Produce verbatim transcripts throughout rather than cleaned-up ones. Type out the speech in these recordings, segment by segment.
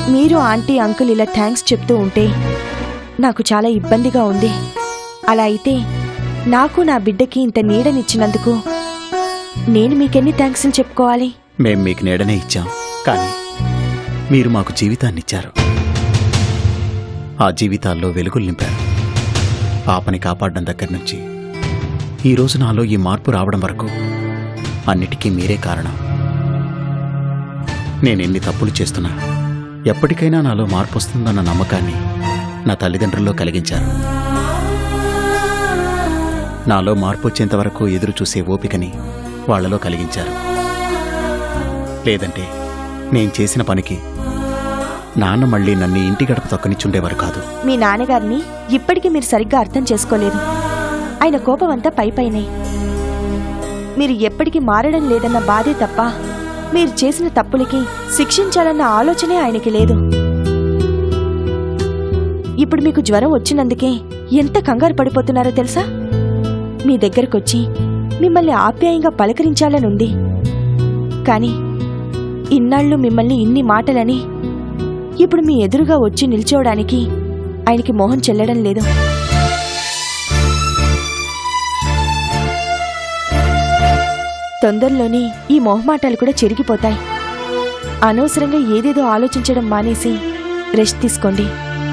మీరు aunty uncle ఇలా thanks చెప్తూ ఉంటే నాకు చాలా ఇబ్బందిగా ఉంది. అలా అయితే నాకు నా బిడ్డకి ఇంత నీడనిచ్చినందుకు నేను మీకెన్ని థ్యాంక్స్లు చెప్పుకోవాలి? మేం మీకు నీడనే ఇచ్చాం, కానీ మీరు మాకు జీవితాన్నిచ్చారు. ఆ జీవితాల్లో వెలుగులు నింపారు. పాపని కాపాడడం దగ్గర నుంచి ఈరోజు నాలో ఈ మార్పు రావడం వరకు అన్నిటికీ మీరే కారణం. నేనెన్ని తప్పులు చేస్తున్నా ఎప్పటికైనా నాలో మార్పు వస్తుందన్న నమ్మకాన్ని నా తల్లిదండ్రుల్లో కలిగించారు. నాలో మార్పు వచ్చేంత వరకు ఎదురు చూసే ఓపికని వాళ్లలో కలిగించారు. లేదంటే నేను చేసిన పనికి నాన్న మళ్ళీ నన్ను ఇంటి గడప తొక్కనిచ్చుండేవారు కాదు. మీ నాన్నగారిని ఇప్పటికీ మీరు సరిగ్గా అర్థం చేసుకోలేదు. ఆయన కోపం అంతా పై పైనే. మీరు ఎప్పటికీ మారడం లేదన్న బాధే తప్ప మీరు చేసిన తప్పులకి శిక్షించాలన్న ఆలోచనే ఆయనకి లేదు. ఇప్పుడు మీకు జ్వరం వచ్చినందుకే ఎంత కంగారు పడిపోతున్నారో తెలుసా? మీ దగ్గరకొచ్చి మిమ్మల్ని ఆప్యాయంగా పలకరించాలనుంది. కానీ ఇన్నాళ్ళు మిమ్మల్ని ఇన్ని మాటలని ఇప్పుడు మీ ఎదురుగా వచ్చి నిల్చోవడానికి ఆయనకి మోహం చెల్లడం లేదు. తొందరలోనే ఈ మొహమాటాలు కూడా చెరిగిపోతాయి. అనవసరంగా ఏదేదో ఆలోచించడం మానేసి రెస్ట్ తీసుకోండి.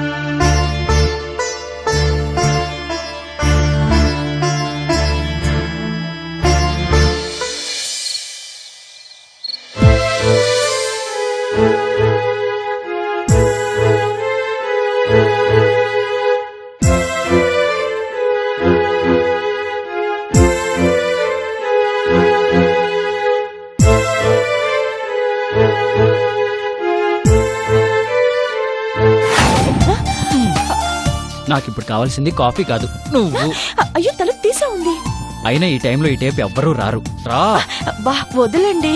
నాకిప్పుడు కావాల్సింది కాఫీ కాదు, నువ్వు. అయ్యో, తలుపు తీసా ఉంది. అయినా ఈ టైంలో ఈ టైపు ఎవ్వరూ రారు. రా. బా, వదలండి.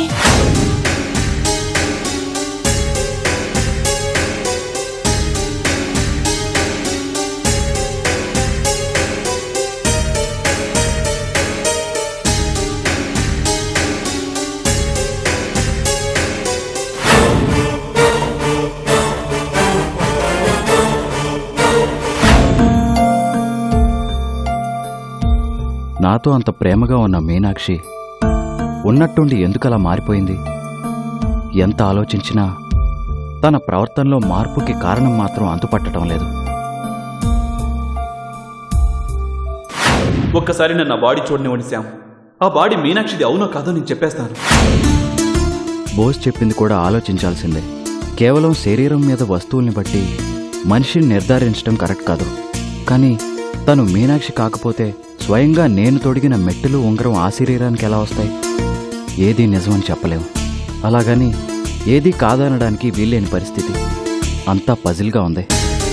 నాతో అంత ప్రేమగా ఉన్న మీనాక్షి ఉన్నట్టుండి ఎందుకలా మారిపోయింది? ఎంత ఆలోచించినా తన ప్రవర్తనలో మార్పుకి కారణం మాత్రం అంతుపట్టడం లేదు. ఒక్కసారి నన్ను ఆ బాడీ చూడనివ్వండి శ్యామ్. ఆ బాడీ మీనాక్షిది అవునో కాదో నేను చెప్పేస్తాను. బోస్ చెప్పింది కూడా ఆలోచించాల్సిందే. కేవలం శరీరం మీద వస్తువుల్ని బట్టి మనిషిని నిర్ధారించడం కరెక్ట్ కాదు. కానీ తను మీనాక్షి కాకపోతే స్వయంగా నేను తొడిగిన మెట్టెలు ఉంగరం ఆ శరీరానికి ఎలా వస్తాయి? ఏదీ నిజమని చెప్పలేము. అలాగని ఏదీ కాదనడానికి వీల్లేని పరిస్థితి. అంతా పజిల్గా ఉంది.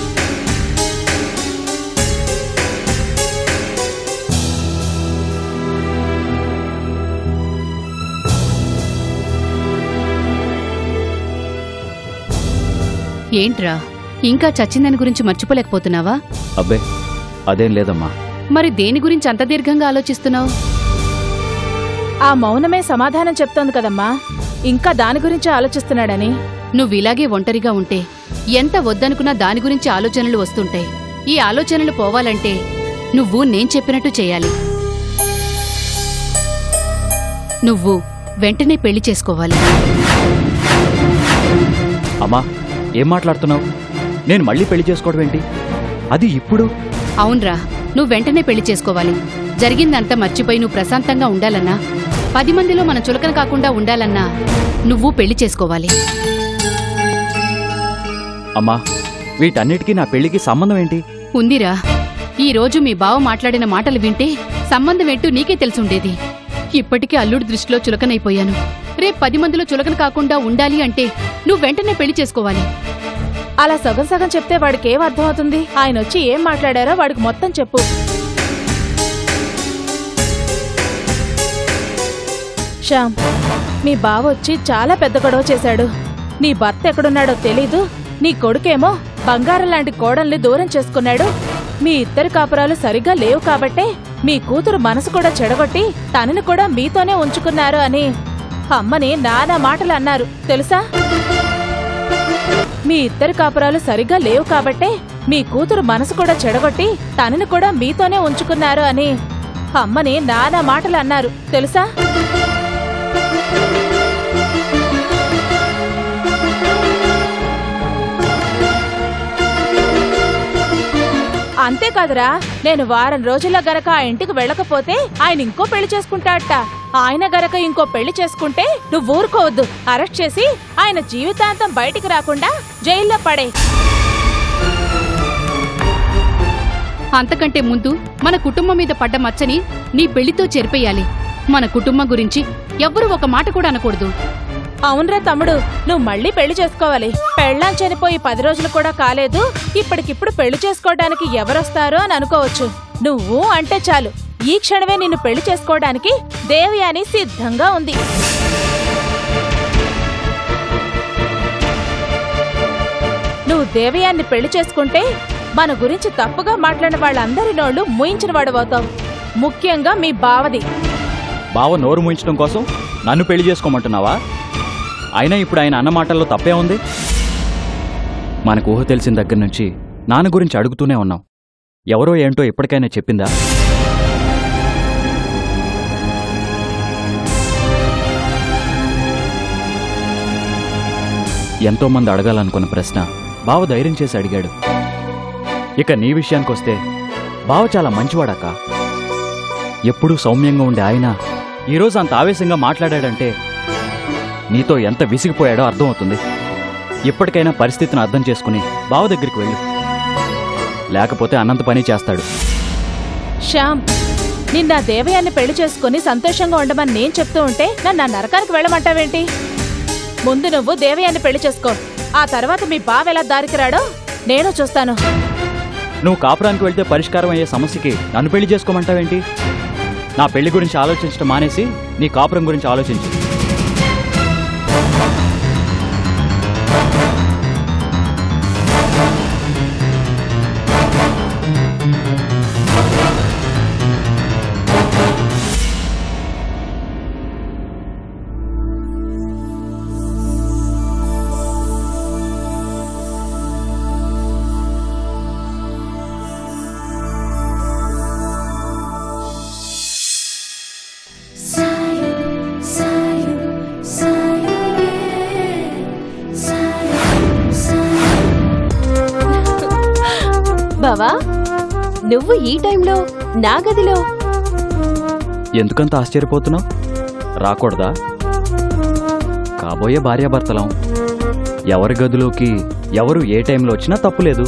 ఏంట్రా, ఇంకా చచ్చిందని గురించి మర్చిపోలేకపోతున్నావా? అబ్బే, అదేం లేదమ్మా. మరి దేని గురించి అంత దీర్ఘంగా ఆలోచిస్తున్నావు? ఆ మౌనమే సమాధానం చెప్తోంది కదమ్మా. ఇంకా దాని గురించి ఆలోచిస్తున్నాడని. నువ్విలాగే ఒంటరిగా ఉంటే ఎంత వద్దనుకున్నా దాని గురించి ఆలోచనలు వస్తుంటాయి. ఈ ఆలోచనలు పోవాలంటే నువ్వు నేను చెప్పినట్టు చేయాలి. నువ్వు వెంటనే పెళ్లి చేసుకోవాలి. అమ్మా, ఏం మాట్లాడుతున్నావు? నేను మళ్ళీ పెళ్లి చేసుకోవడం ఏంటి? అది ఇప్పుడు? అవునరా, నువ్వు వెంటనే పెళ్లి చేసుకోవాలి. జరిగిందంతా మర్చిపోయి నువ్వు ప్రశాంతంగా ఉండాలన్నా, పది మందిలో మనం చులకన కాకుండా ఉండాలన్నా నువ్వు పెళ్లి చేసుకోవాలి. అమ్మా, వీటన్నిటికీ నా పెళ్లికి సంబంధం ఏంటి? ఉందిరా. ఈ రోజు మీ బావ మాట్లాడిన మాటలు వింటే సంబంధం ఏంటో నీకే తెలుసుండేది. ఇప్పటికీ అల్లుడి దృష్టిలో చులకనైపోయాను. రేపు పది మందిలో చులకన కాకుండా ఉండాలి అంటే నువ్వు వెంటనే పెళ్లి చేసుకోవాలి. అలా సగం సగం చెప్తే వాడికి ఏం అర్థమవుతుంది? ఆయన వచ్చి ఏం మాట్లాడారో వాడికి మొత్తం చెప్పు. శ్యామ్, మీ బావ వచ్చి చాలా పెద్ద గొడవ చేశాడు. నీ భర్త ఎక్కడున్నాడో తెలీదు. నీ కొడుకేమో బంగారం లాంటి కోడల్ని దూరం చేసుకున్నాడు. మీ ఇద్దరి కాపురాలు సరిగా లేవు కాబట్టే మీ కూతురు మనసు కూడా చెడగొట్టి తనని కూడా మీతోనే ఉంచుకున్నారు అని అమ్మని నానా మాటలు అన్నారు తెలుసా? మీ ఇద్దరి కాపురాలు సరిగ్గా లేవు కాబట్టే మీ కూతురు మనసు కూడా చెడగొట్టి తనని కూడా మీతోనే ఉంచుకున్నారు అని అమ్మని నానా మాటలు అన్నారు తెలుసా? అంతేకాదురా, నేను వారం రోజుల్లో గనక ఆ ఇంటికి వెళ్ళకపోతే ఆయన ఇంకో పెళ్లి చేసుకుంటాడట. ఆయన గనక ఇంకో పెళ్లి చేసుకుంటే నువ్వు ఊరుకోవద్దు, అరెస్ట్ చేసి ఆయన జీవితాంతం బయటికి రాకుండా జైల్లో పడే. అంతకంటే ముందు మన కుటుంబం మీద పడ్డ మచ్చని నీ పెళ్లితో చెరిపేయాలి. మన కుటుంబం గురించి ఎవ్వరూ ఒక మాట కూడా అనకూడదు. అవునరా తమ్ముడు, నువ్వు మళ్ళీ పెళ్లి చేసుకోవాలి. పెళ్ళాం చనిపోయి పది రోజులు కూడా కాలేదు, ఇప్పటికిప్పుడు పెళ్లి చేసుకోవడానికి ఎవరొస్తారో అని అనుకోవచ్చు. నువ్వు అంటే చాలు, ఈ క్షణమే నిన్ను పెళ్లి చేసుకోవడానికి దేవయాని సిద్ధంగా ఉంది. నువ్వు దేవయాన్ని పెళ్లి చేసుకుంటే మన గురించి తప్పుగా మాట్లాడిన వాళ్ళందరి నోళ్లు మూయించిన వాడవవుతావు, ముఖ్యంగా మీ బావది. బావ నోరు మూయించడం కోసం నన్ను పెళ్లి చేసుకోమంటున్నావా? అయినా ఇప్పుడు ఆయన అన్న మాటల్లో తప్పే ఉంది. మనకు ఊహ తెలిసిన దగ్గర నుంచి నాన్న గురించి అడుగుతూనే ఉన్నాం. ఎవరో ఏంటో ఎప్పటికైనా చెప్పిందా? ఎంతోమంది అడగాలనుకున్న ప్రశ్న బావ ధైర్యం చేసి అడిగాడు. ఇక నీ విషయానికొస్తే బావ చాలా మంచివాడక్క. ఎప్పుడూ సౌమ్యంగా ఉండే ఆయన ఈరోజు అంత ఆవేశంగా మాట్లాడాడంటే నీతో ఎంత విసిగిపోయాడో అర్థమవుతుంది. ఇప్పటికైనా పరిస్థితిని అర్థం చేసుకుని బావ దగ్గరికి వెళ్ళు, లేకపోతే అనంత పని చేస్తాడు. శ్యామ్, నిన్న దేవయాన్ని పెళ్లి చేసుకుని సంతోషంగా ఉండమని నేను చెప్తూ ఉంటే నన్ను ఆ నరకానికి వెళ్ళమంటావేంటి? ముందు నువ్వు దేవయాన్ని పెళ్లి చేసుకో, ఆ తర్వాత మీ బావ ఎలా దారికి రాడో నేను చూస్తాను. నువ్వు కాపురానికి వెళ్తే పరిష్కారం అయ్యే సమస్యకి నన్ను పెళ్లి చేసుకోమంటావేంటి? నా పెళ్లి గురించి ఆలోచించడం మానేసి నీ కాపురం గురించి ఆలోచించు. బావా, నువ్వు ఈ టైంలో నా గదిలో ఎందుకంత ఆశ్చర్యపోతున్నావు? రాకూడదా? కాబోయే భార్యాభర్తలం, ఎవరి గదిలోకి ఎవరు ఏ టైంలో వచ్చినా తప్పులేదు.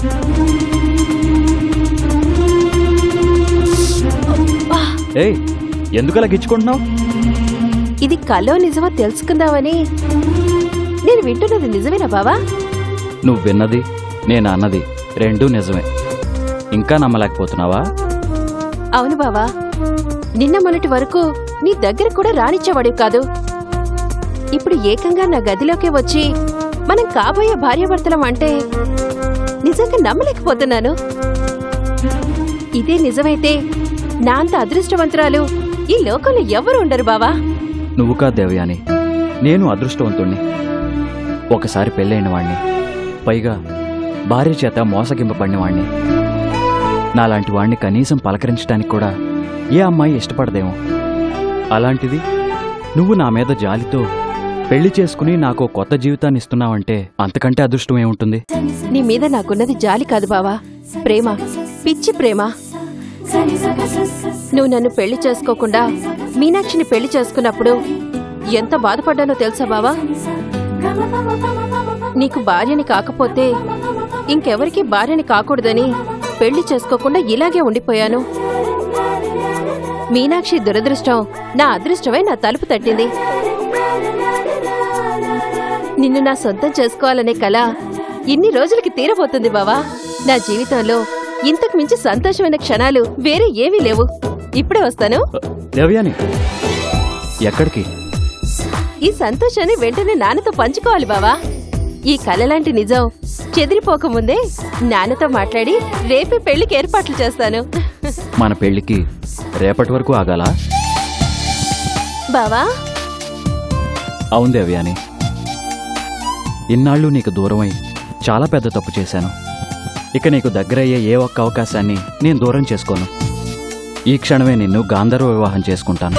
ఏయ్, ఎందుకలా గిచ్చుకుంటున్నావు? ఇది కలో నిజమో తెలుసుకుందామని. నేను వింటున్నది నిజమేనా బావా? నువ్వు విన్నది నేను అన్నది రెండూ నిజమే. ఇంకా నమ్మలేకపోతున్నావా? అవును బావా, నిన్న మొన్నటి వరకు నీ దగ్గర కూడా రానిచ్చేవాడు కాదు. ఇప్పుడు ఏకంగా నా గదిలోకే వచ్చి మనం కాబోయే భార్యాభర్తలం అంటే నిజంగా నమ్మలేకపోతున్నాను. ఇదే నిజమైతే నా అంత అదృష్టవంతురాలు ఈ లోకంలో ఎవరు ఉండరు బావా. నువ్వు కా దేవయాని, నేను అదృష్టవంతుణ్ణి. ఒకసారి పెళ్ళైన వాణ్ణి, పైగా భార్య చేత మోసగింపబడిన వాణ్ణి. నాలాంటి వాణ్ణి కనీసం పలకరించడానికి కూడా ఏ అమ్మాయి ఇష్టపడదేమో. అలాంటిది నువ్వు నా మీద జాలితో పెళ్లి చేసుకుని నాకు కొత్త జీవితాన్ని ఇస్తున్నావంటే అంతకంటే అదృష్టం ఏముంటుంది? నీ మీద నాకున్నది జాలి కాదు బావా, ప్రేమ, పిచ్చి ప్రేమ. నువ్వు నన్ను పెళ్లి చేసుకోకుండా మీనాక్షిని పెళ్లి చేసుకున్నప్పుడు ఎంత బాధపడ్డానో తెలుసా బావా? నీకు భార్యని కాకపోతే ఇంకెవరికి భార్యని కాకూడదని పెళ్లి చేసుకోకుండా ఇలాగే ఉండిపోయాను. మీనాక్షి దురదృష్టం నా అదృష్టమై నా తలుపు తట్టింది. నిన్ను నా సొంతం చేసుకోవాలనే కల ఇన్ని రోజులకి తీరబోతుంది బావా. నా జీవితంలో ఇంతకు మించి సంతోషమైన క్షణాలు వేరే ఏమీ లేవు. ఇప్పుడే వస్తాను. దేవయాని, ఎక్కడికి? ఈ సంతోషాన్ని వెంటనే నాన్నతో పంచుకోవాలి బావా. ఈ కలలాంటి నిజం చెదిరిపోకముందే నాన్నతో మాట్లాడి రేపే పెళ్లికి ఏర్పాట్లు చేస్తాను. మన పెళ్లికి రేపటి వరకు ఆగాలా బావా? అవును దేవయాని, ఇన్నాళ్ళు నీకు దూరమై చాలా పెద్ద తప్పు చేశాను. ఇక నీకు దగ్గరయ్యే ఏ ఒక్క అవకాశాన్ని నేను దూరం చేసుకోను. ఈ క్షణమే నిన్ను గాంధర్వ వివాహం చేసుకుంటాను.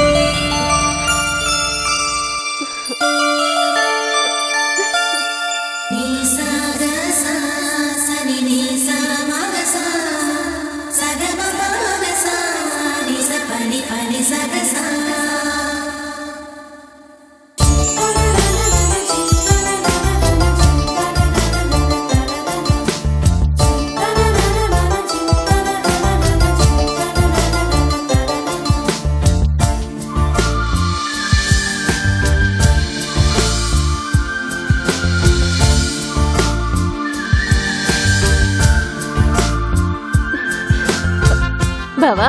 బావా,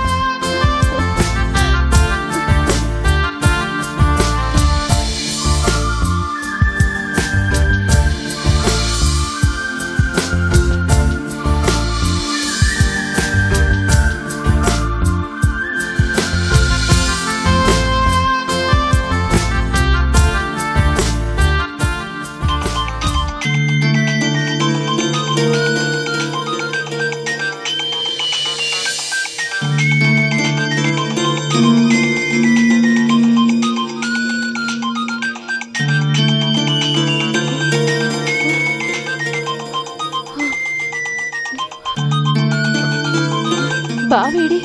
బావేడి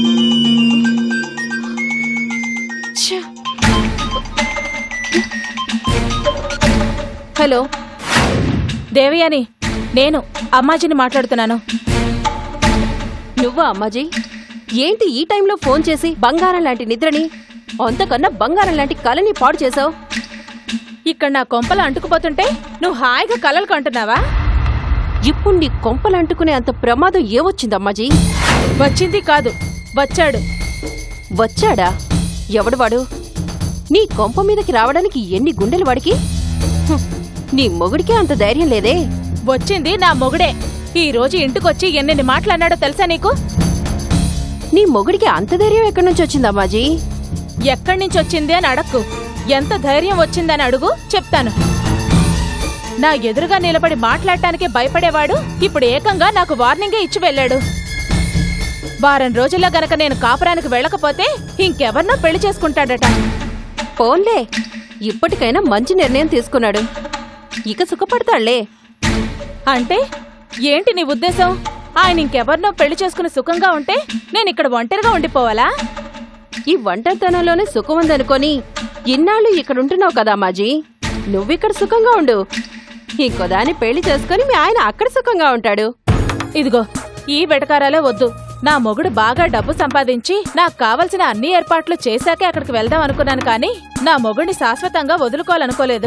హలో దేవయాని, నేను అమ్మాజీని మాట్లాడుతున్నాను. నువ్వా అమ్మాజీ? ఏంటి ఈ టైంలో ఫోన్ చేసి బంగారం లాంటి నిద్రని, అంతకన్నా బంగారం లాంటి కలని పాడు చేసావు? ఇక్కడ నా కొంపలు అంటుకుపోతుంటే నువ్వు హాయిగా కలలు కంటున్నావా? ఇప్పుడు నీ కొంపలు అంటుకునే అంత ప్రమాదం ఏమొచ్చింది అమ్మాజీ? వచ్చింది కాదు, వచ్చాడు. వచ్చాడా? ఎవడు వాడు? నీ కొంప మీదకి రావడానికి ఎన్ని గుండెలు వాడికి? హ్మ్, నీ మొగుడికే అంత ధైర్యం లేదే. వచ్చింది నా మొగుడే. ఈ రోజు ఇంటికొచ్చి ఎన్నెన్ని మాటలన్నాడో తెలుసా నీకు? నీ మొగుడికి అంత ధైర్యం ఎక్కడి నుంచి వచ్చింది అమ్మాజీ? ఎక్కడి నుంచి వచ్చింది అని అడక్కు. ఎంత ధైర్యం వచ్చిందని అడుగు, చెప్తాను. నా ఎదురుగా నిలబడి మాట్లాడటానికే భయపడేవాడు ఇప్పుడు ఏకంగా నాకు వార్నింగే ఇచ్చి వెళ్ళాడు. వారం రోజుల్లో గనక నేను కాపురానికి వెళ్ళకపోతే ఇంకెవర్నో పెళ్లి చేసుకుంటాడట. పోన్లే, ఇప్పటికైనా మంచి నిర్ణయం తీసుకున్నాడు. ఇక సుఖపడతాళ్లే. అంటే ఏంటి నీ ఉద్దేశం? ఆయన ఇంకెవర్నో పెళ్లి చేసుకుని సుఖంగా ఉంటే నేను ఇక్కడ ఒంటరిగా ఉండిపోవాలా? ఈ ఒంటరితనంలోనే సుఖం ఉందనుకొని ఇన్నాళ్ళు ఇక్కడుంటున్నావు కదా మాజీ. నువ్విక్కడ సుఖంగా ఉండు. ఇంకో దాన్ని పెళ్లి చేసుకుని మీ ఆయన అక్కడ సుఖంగా ఉంటాడు. ఇదిగో, ఈ వెటకారాలే వద్దు. నా మొగుడు బాగా డబ్బు సంపాదించి నాకు కావలసిన అన్ని ఏర్పాట్లు చేశాకే అక్కడికి వెళ్దాం అనుకున్నాను, కానీ నా మొగుడిని శాశ్వతంగా వదులుకోవాలనుకోలేదు.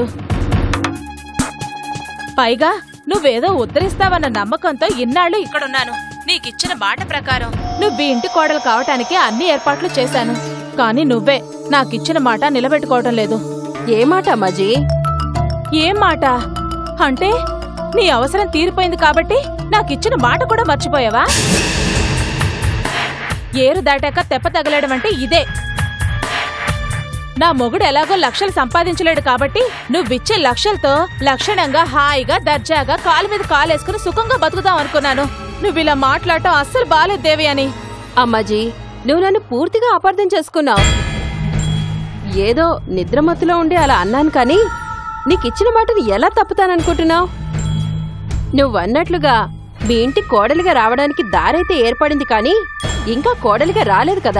పైగా నువ్వేదో ఉద్ధరిస్తావన్న నమ్మకంతో ఇన్నాళ్ళు ఇక్కడున్నాను. నీకిచ్చిన మాట ప్రకారం నువ్వు ఇంటి కోడలు కావటానికి అన్ని ఏర్పాట్లు చేశాను, కానీ నువ్వే నాకిచ్చిన మాట నిలబెట్టుకోవటం లేదు. ఏ మాట మాజీ? ఏం మాట అంటే నీ అవసరం తీరిపోయింది కాబట్టి నాకిచ్చిన మాట కూడా మర్చిపోయావా? ఏరు దాటాక తెప్ప తగలడం అంటే ఇదే. నా మొగుడు ఎలాగో లక్షలు సంపాదించలేడు కాబట్టి నువ్విచ్చే లక్షలతో లక్షణంగా హాయిగా దర్జాగా కాలు మీద కాలేసుకుని సుఖంగా బతుకుదాం అనుకున్నాను. నువ్విలా మాట్లాడటం అస్సలు బాలేదు దేవయాని. అమ్మాజీ, నువ్వు నన్ను పూర్తిగా అపార్థం చేసుకున్నావు. ఏదో నిద్రమత్తులో ఉండి అలా అన్నాను, కానీ నీకిచ్చిన మాటని ఎలా తప్పుతాననుకుంటున్నావు? నువ్వన్నట్లుగా మీ ఇంటి కోడలిగా రావడానికి దారైతే ఏర్పడింది, కానీ ఇంకా కోడలిగా రాలేదు కదా.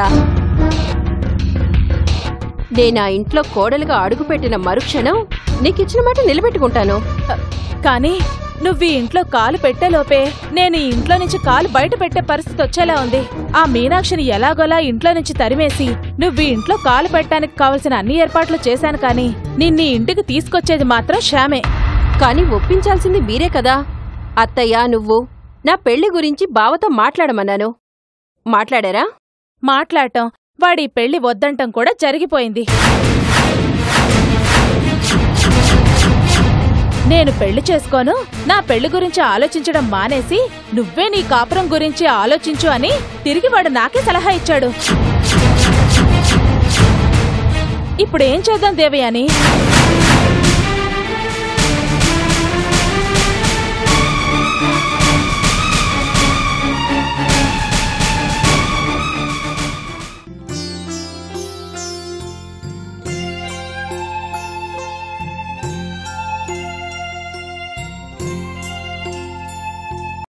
నేను ఆ ఇంట్లో కోడలిగా అడుగుపెట్టిన మరుక్షణం నీకిచ్చిన మాట నిలబెట్టుకుంటాను. కానీ నువ్వు ఈ ఇంట్లో కాలు పెట్టేలోపే నేను ఈ ఇంట్లో నుంచి కాలు బయట పెట్టే పరిస్థితి వచ్చేలా ఉంది. ఆ మీనాక్షిని ఎలాగోలా ఇంట్లో నుంచి తరిమేసి నువ్వు ఈ ఇంట్లో కాలు పెట్టడానికి కావలసిన అన్ని ఏర్పాట్లు చేశాను, కానీ నిన్ను ఈ ఇంటికి తీసుకొచ్చేది మాత్రం శ్యామే. కానీ ఒప్పించాల్సింది మీరే కదా. అత్తయ్య, నువ్వు నా పెళ్లి గురించి బావతో మాట్లాడమన్నాను. మాట్లాడారా? మాట్లాడటం, వాడి పెళ్లి వద్దంటం కూడా జరిగిపోయింది. నేను పెళ్లి చేసుకోను, నా పెళ్లి గురించి ఆలోచించడం మానేసి నువ్వే నీ కాపురం గురించి ఆలోచించు అని తిరిగి వాడు నాకే సలహా ఇచ్చాడు. ఇప్పుడేం చేద్దాం దేవయాని?